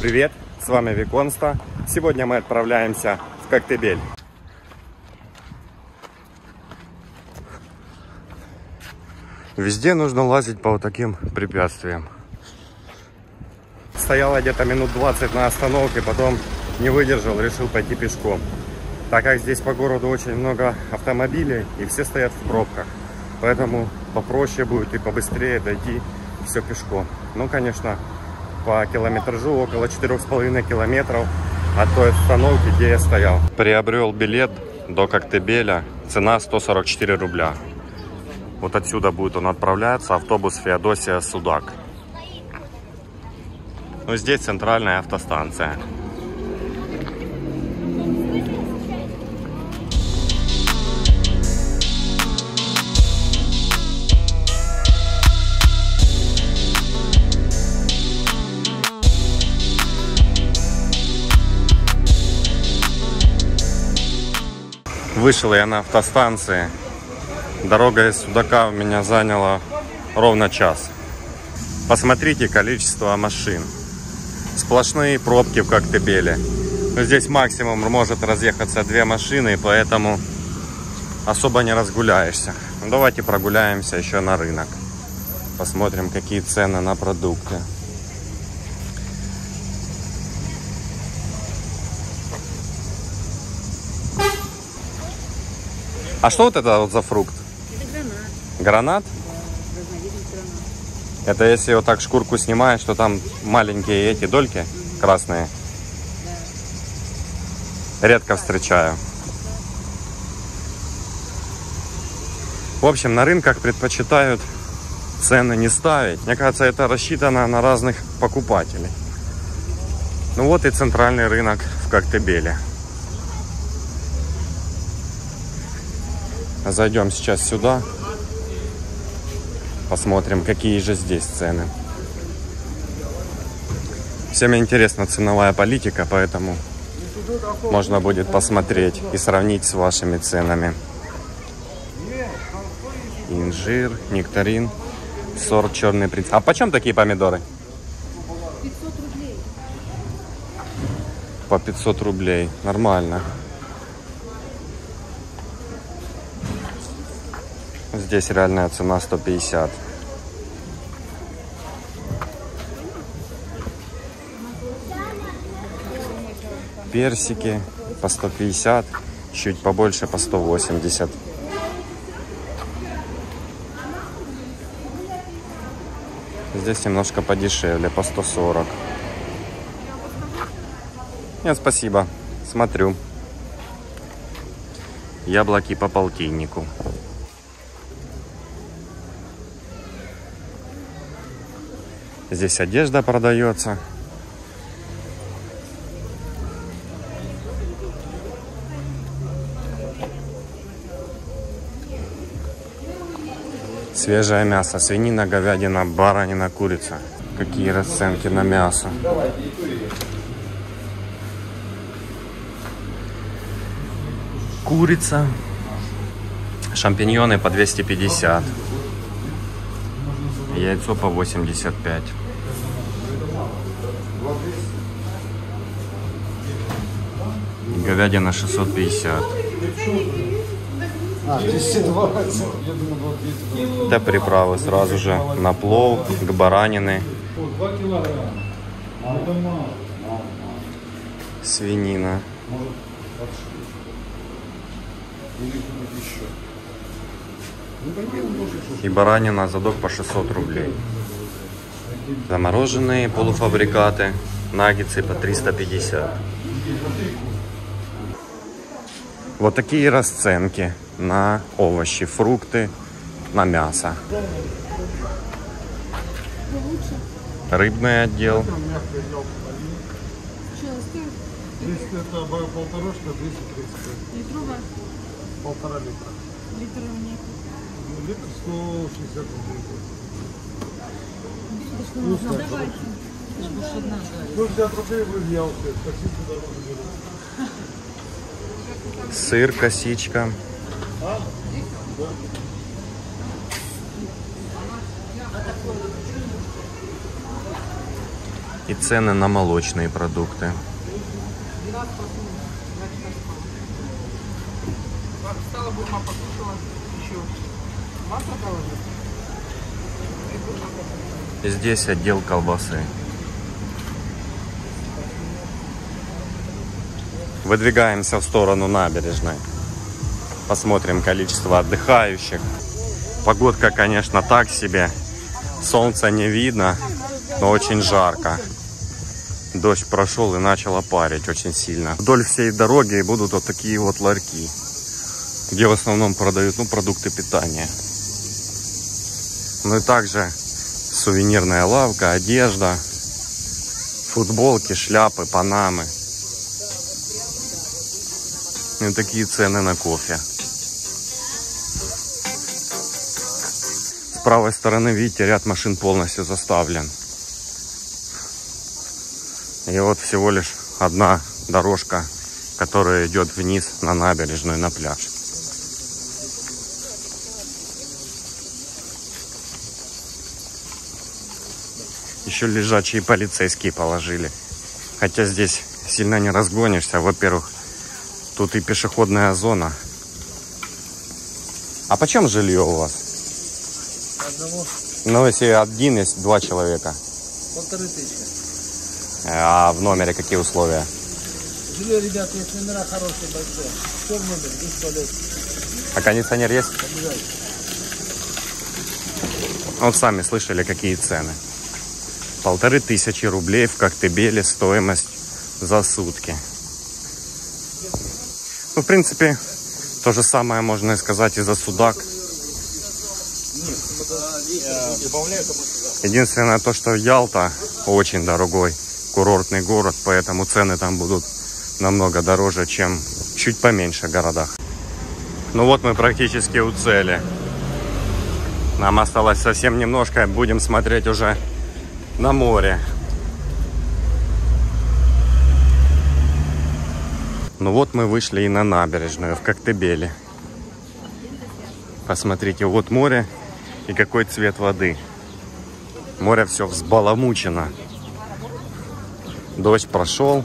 Привет, с вами Виконста. Сегодня мы отправляемся в Коктебель. Везде нужно лазить по вот таким препятствиям. Стояла где-то минут 20 на остановке, потом не выдержал, решил пойти пешком. Так как здесь по городу очень много автомобилей и все стоят в пробках. Поэтому попроще будет и побыстрее дойти все пешком. Ну, конечно, по километражу около 4,5 километров от той остановки, где я стоял. Приобрел билет до Коктебеля, цена 144 рубля. Вот отсюда будет он отправляться, автобус Феодосия-Судак. Ну, здесь центральная автостанция. Вышел я на автостанции. Дорога из Судака у меня заняла ровно час. Посмотрите количество машин. Сплошные пробки в Коктебеле. Но здесь максимум может разъехаться 2 машины, поэтому особо не разгуляешься. Ну, давайте прогуляемся еще на рынок. Посмотрим, какие цены на продукты. А что вот это вот за фрукт? Это гранат. Гранат? Да, разновидность гранат. Это если вот так шкурку снимаешь, что там маленькие эти дольки красные? Да. Редко встречаю. В общем, на рынках предпочитают цены не ставить. Мне кажется, это рассчитано на разных покупателей. Ну вот и центральный рынок в Коктебеле. Зайдем сейчас сюда. Посмотрим, какие же здесь цены. Всем интересна ценовая политика, поэтому можно будет посмотреть и сравнить с вашими ценами. Инжир, нектарин, сорт черный принц. А почем такие помидоры? 500 рублей. По 500 рублей. Нормально. Здесь реальная цена 150. Персики по 150, чуть побольше по 180. Здесь немножко подешевле, по 140. Нет, спасибо. Смотрю. Яблоки по полтиннику. Здесь одежда продается. Свежее мясо. Свинина, говядина, баранина, курица. Какие расценки на мясо. Курица. Шампиньоны по 250. Яйцо по 85. Говядина 650. Это приправы сразу же на плов, к баранины. Свинина. И баранина задок по 600 рублей. Замороженные полуфабрикаты, наггетсы по 350. Вот такие расценки на овощи, фрукты, на мясо. Рыбный отдел. Если это полторашка, 235. Литровая? 1,5 литра. Литр нет. Литр 160 рублей. Давайте. 160 рублей вы в Ялте. Таксисты дороже берут. Сыр, косичка. И цены на молочные продукты. И здесь отдел колбасы. Выдвигаемся в сторону набережной. Посмотрим количество отдыхающих. Погодка, конечно, так себе. Солнца не видно, но очень жарко. Дождь прошел и начало парить очень сильно. Вдоль всей дороги будут вот такие вот ларьки, где в основном продают продукты питания. Ну и также сувенирная лавка, одежда, футболки, шляпы, панамы. И такие цены на кофе. С правой стороны, видите, ряд машин полностью заставлен. И вот всего лишь одна дорожка, которая идет вниз на набережную, на пляж. Еще лежачие полицейские положили. Хотя здесь сильно не разгонишься. Во-первых, тут и пешеходная зона. А почем жилье у вас? Одного. Ну, если один, есть 2 человека. 1500. А в номере какие условия? Жилье, ребята, есть номера хорошие, большие. Все в номере, есть туалет. А кондиционер есть? Обязательно. Вот сами слышали, какие цены. 1500 рублей в Коктебеле стоимость за сутки. Ну, в принципе, то же самое можно и сказать и за Судак. Единственное то, что Ялта очень дорогой курортный город, поэтому цены там будут намного дороже, чем чуть поменьше городах. Ну вот мы практически у цели. Нам осталось совсем немножко, будем смотреть уже на море. Ну вот мы вышли и на набережную в Коктебеле. Посмотрите, вот море и какой цвет воды. Море все взбаламучено. Дождь прошел.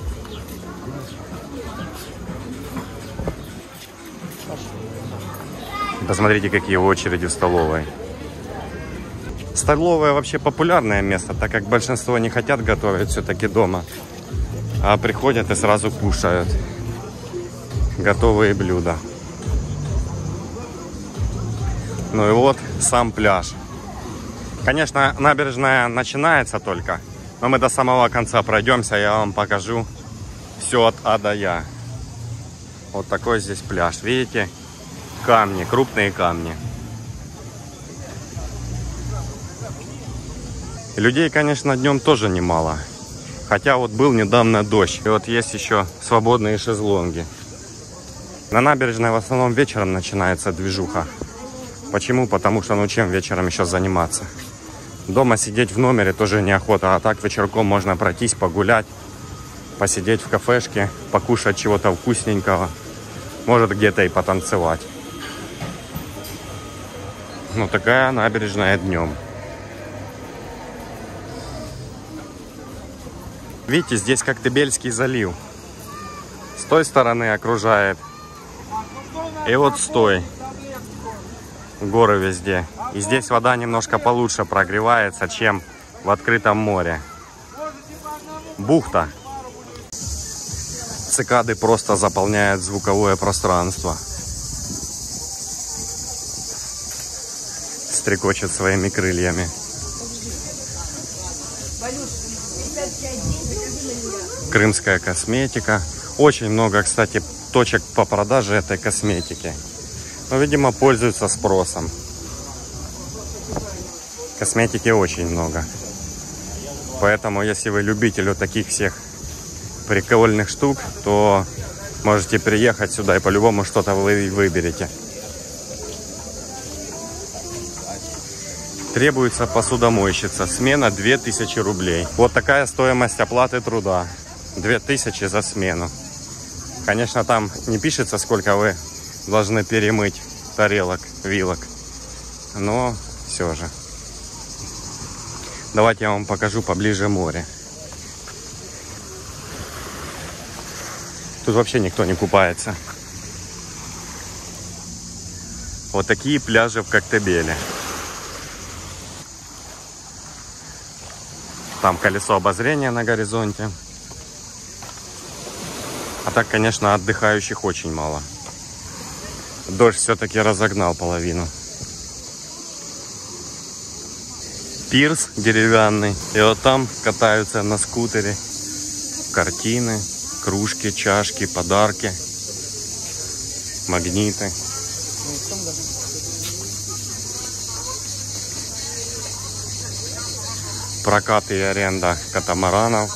Посмотрите, какие очереди в столовой. Столовая вообще популярное место, так как большинство не хотят готовить все-таки дома, а приходят и сразу кушают готовые блюда. Ну и вот сам пляж. Конечно, набережная начинается только, но мы до самого конца пройдемся, я вам покажу все от А до Я. Вот такой здесь пляж, видите? Камни, крупные камни. Людей, конечно, днем тоже немало. Хотя вот был недавно дождь. И вот есть еще свободные шезлонги. На набережной в основном вечером начинается движуха. Почему? Потому что ну чем вечером еще заниматься? Дома сидеть в номере тоже неохота. А так вечерком можно пройтись, погулять, посидеть в кафешке, покушать чего-то вкусненького. Может где-то и потанцевать. Ну такая набережная днем. Видите, здесь Коктебельский залив. С той стороны окружает. И вот с той. Горы везде. И здесь вода немножко получше прогревается, чем в открытом море. Бухта. Цикады просто заполняют звуковое пространство. Стрекочет своими крыльями. Крымская косметика. Очень много, кстати, точек по продаже этой косметики. Но, видимо, пользуются спросом. Косметики очень много. Поэтому, если вы любитель вот таких всех прикольных штук, то можете приехать сюда и по-любому что-то вы выберете. Требуется посудомойщица. Смена 2000 рублей. Вот такая стоимость оплаты труда. 2000 за смену. Конечно, там не пишется, сколько вы должны перемыть тарелок, вилок. Но все же. Давайте я вам покажу поближе море. Тут вообще никто не купается. Вот такие пляжи в Коктебеле. Там колесо обозрения на горизонте. А так, конечно, отдыхающих очень мало. Дождь все-таки разогнал половину. Пирс деревянный. И вот там катаются на скутере. Картины, кружки, чашки, подарки, магниты. Прокат и аренда катамаранов.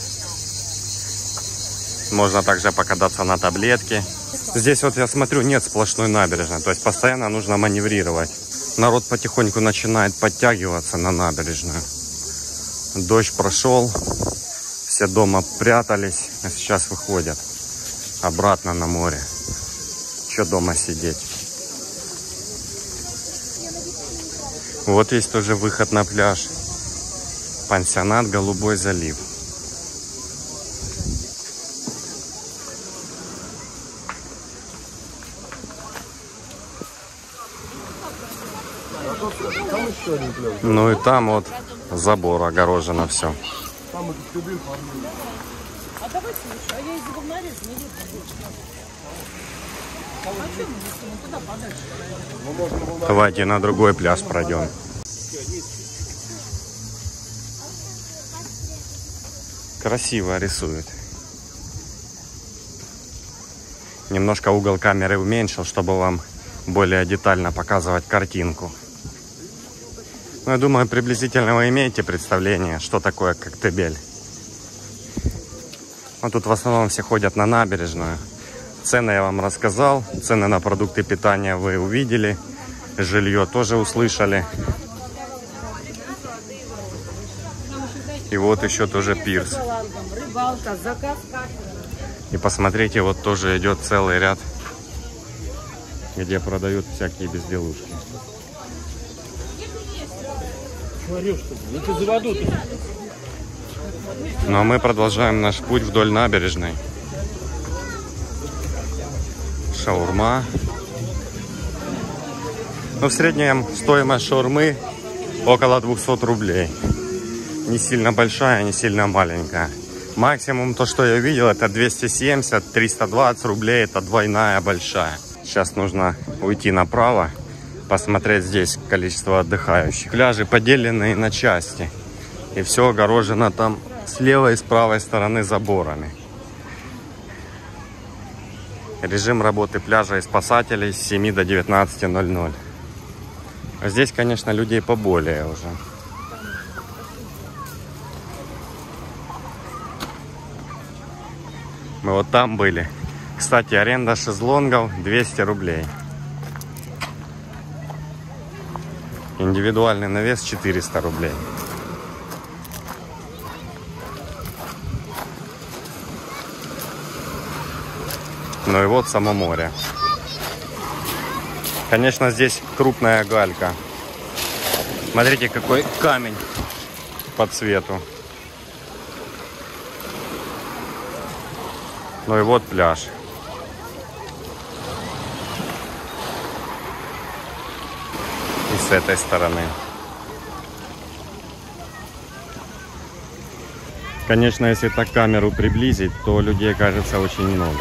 Можно также покататься на таблетке. Здесь вот я смотрю, нет сплошной набережной. То есть постоянно нужно маневрировать. Народ потихоньку начинает подтягиваться на набережную. Дождь прошел. Все дома прятались. А сейчас выходят обратно на море. Что дома сидеть? Вот есть тоже выход на пляж. Пансионат «Голубой залив». Ну и там вот забор огорожено все. Давайте на другой пляж пройдем. Красиво рисует. Немножко угол камеры уменьшил, чтобы вам более детально показывать картинку. Ну, я думаю, приблизительно вы имеете представление, что такое Коктебель. Вот тут в основном все ходят на набережную. Цены я вам рассказал. Цены на продукты питания вы увидели. Жилье тоже услышали. И вот еще тоже пирс. И посмотрите, вот тоже идет целый ряд, где продают всякие безделушки. Ну а мы продолжаем наш путь вдоль набережной. Шаурма. Но в среднем стоимость шаурмы около 200 рублей. Не сильно большая, не сильно маленькая. Максимум то, что я видел, это 270-320 рублей. Это двойная большая. Сейчас нужно уйти направо, посмотреть здесь количество отдыхающих. Пляжи поделены на части. И все огорожено там с левой и с правой стороны заборами. Режим работы пляжа и спасателей с 7 до 19:00. Здесь, конечно, людей поболее уже. Мы вот там были. Кстати, аренда шезлонгов 200 рублей. Индивидуальный навес 400 рублей. Ну и вот само море. Конечно, здесь крупная галька. Смотрите, какой камень по цвету. Ну и вот пляж. И с этой стороны. Конечно, если так камеру приблизить, то людей кажется очень много.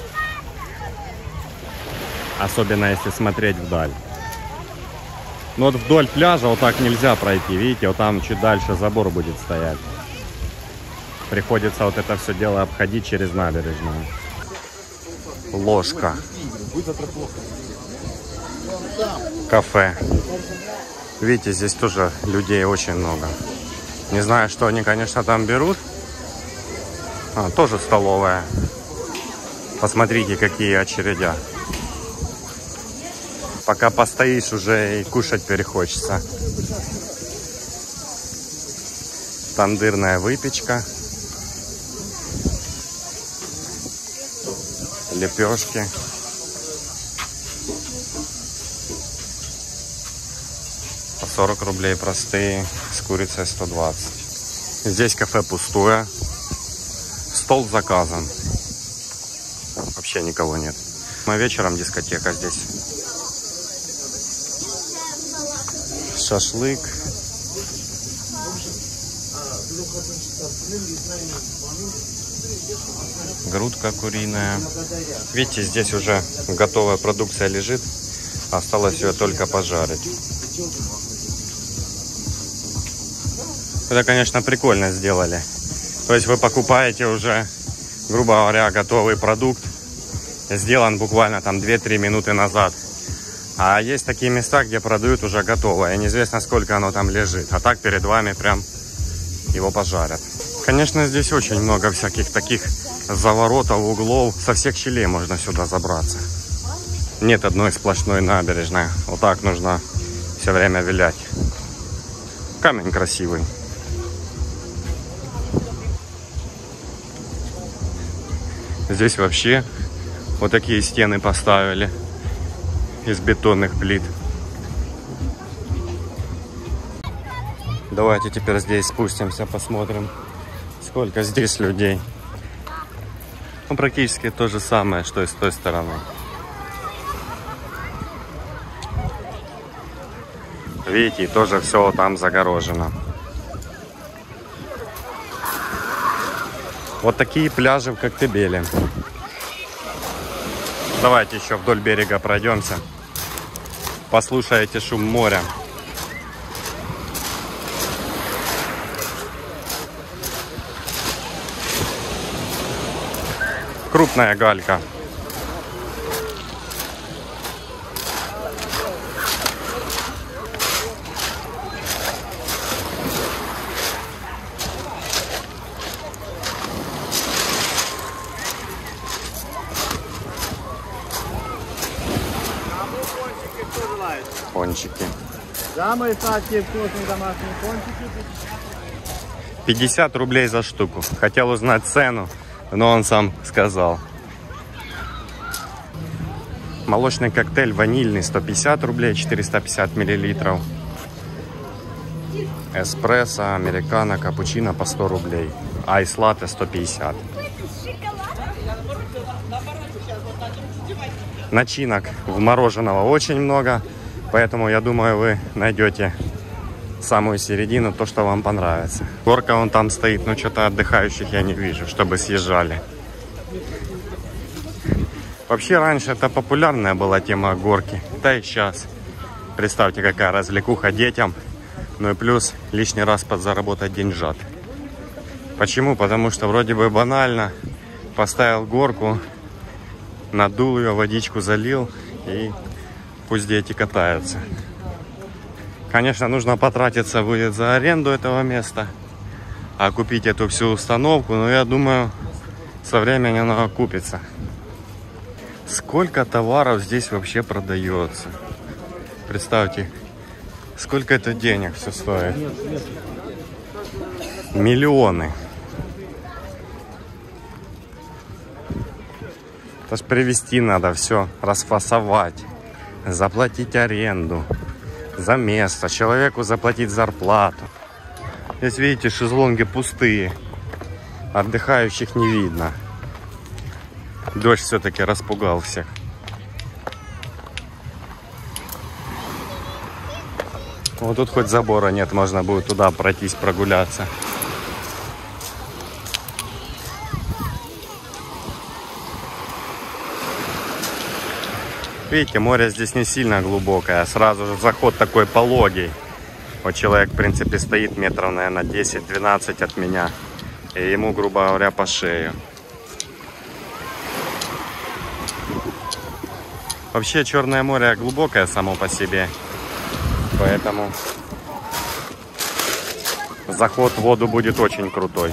Особенно если смотреть вдаль. Но вот вдоль пляжа вот так нельзя пройти. Видите, вот там чуть дальше забор будет стоять. Приходится вот это все дело обходить через набережную. Ложка. Кафе. Видите, здесь тоже людей очень много. Не знаю, что они, конечно, там берут. Тоже столовая. Посмотрите, какие очередя. Пока постоишь, уже и кушать перехочется. Тандырная выпечка. Лепешки. По 40 рублей простые, с курицей 120. Здесь кафе пустое. Стол заказан. вообще никого нет. Мы вечером дискотека здесь. Шашлык. Грудка куриная. Видите, здесь уже готовая продукция лежит. Осталось ее только пожарить. Это, конечно, прикольно сделали. То есть вы покупаете уже, грубо говоря, готовый продукт. Сделан буквально там 2-3 минуты назад. А есть такие места, где продают уже готовое. И неизвестно, сколько оно там лежит. А так перед вами прям его пожарят. Конечно, здесь очень много всяких таких заворотов, углов. Со всех щелей можно сюда забраться. Нет одной сплошной набережной. Вот так нужно все время вилять. Камень красивый. Здесь вообще вот такие стены поставили из бетонных плит. Давайте теперь здесь спустимся, посмотрим, сколько здесь людей. Ну, практически то же самое, что и с той стороны. Видите, тоже все там загорожено. Вот такие пляжи в Коктебеле. Давайте еще вдоль берега пройдемся. Послушайте шум моря. Крупная галька. Пончики. Самые сладкие вкусные домашние пончики. 50 рублей за штуку. Хотел узнать цену, но он сам сказал. Молочный коктейль ванильный 150 рублей, 450 миллилитров. Эспрессо, американо, капучино по 100 рублей. Айс-латте 150. Начинок в мороженого очень много. Поэтому, я думаю, вы найдете самую середину, то, что вам понравится. Горка вон там стоит, но что-то отдыхающих я не вижу, чтобы съезжали. Вообще, раньше это популярная была тема горки. Да и сейчас. Представьте, какая развлекуха детям. Ну и плюс лишний раз подзаработать деньжат. Почему? Потому что вроде бы банально. Поставил горку, надул ее, водичку залил и... Пусть дети катаются. Конечно, нужно потратиться будет за аренду этого места. А купить эту всю установку, но я думаю, со временем она окупится. Сколько товаров здесь вообще продается? Представьте, сколько это денег все стоит. Миллионы. Это ж привезти надо все, расфасовать. Заплатить аренду за место, человеку заплатить зарплату. Здесь, видите, шезлонги пустые, отдыхающих не видно. Дождь все-таки распугал всех. Вот тут хоть забора нет, можно будет туда пройтись, прогуляться. Видите, море здесь не сильно глубокое, сразу же заход такой пологий. Вот человек, в принципе, стоит метров, наверное, 10-12 от меня. И ему, грубо говоря, по шею. Вообще, Черное море глубокое само по себе. Поэтому заход в воду будет очень крутой.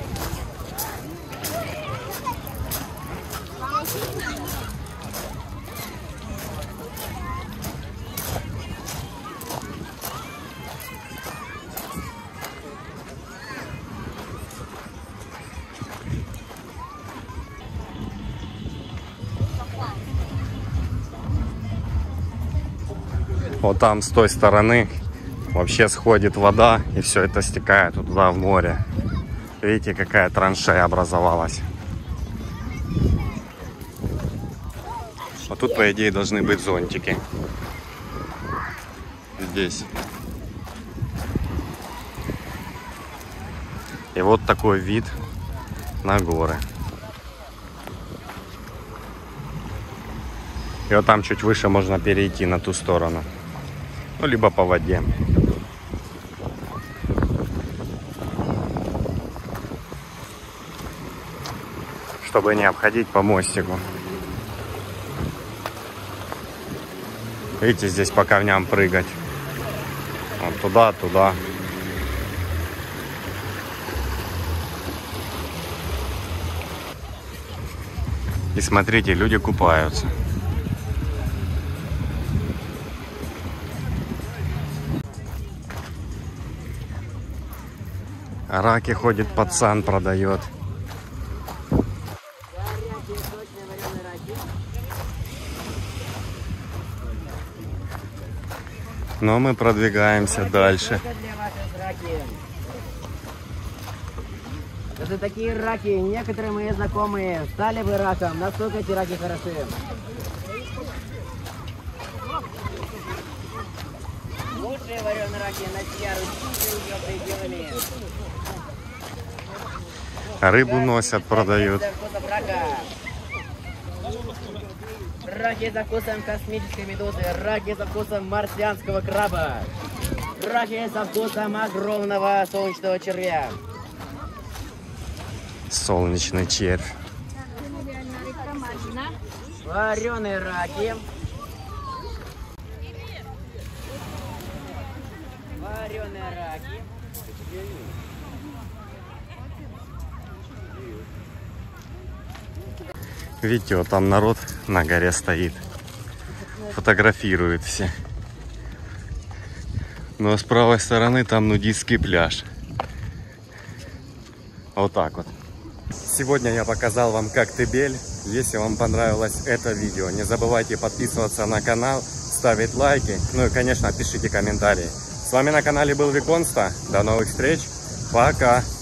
Вот там с той стороны вообще сходит вода, и все это стекает туда в море. Видите, какая траншея образовалась. А тут, по идее, должны быть зонтики. Здесь. И вот такой вид на горы. И вот там чуть выше можно перейти на ту сторону. Ну, либо по воде. Чтобы не обходить по мостику. Видите, здесь по камням прыгать. Вот туда, туда. И смотрите, люди купаются. Раки ходит, пацан продает. Но мы продвигаемся дальше. Это такие раки, некоторые мои знакомые стали бы раком, насколько эти раки хороши. Лучшие вареные раки на Сьерру ее пределами. Рыбу носят, продают. Раки за вкусом космической медузы, раки за вкусом марсианского краба, раки со вкусом огромного солнечного червя. Солнечный червь. Вареные раки. Вареные раки. Видите, вот там народ на горе стоит. Фотографируют все. Но с правой стороны там нудистский пляж. Вот так вот. Сегодня я показал вам Коктебель. Если вам понравилось это видео, не забывайте подписываться на канал, ставить лайки, ну и, конечно, пишите комментарии. С вами на канале был Виконста. До новых встреч. Пока.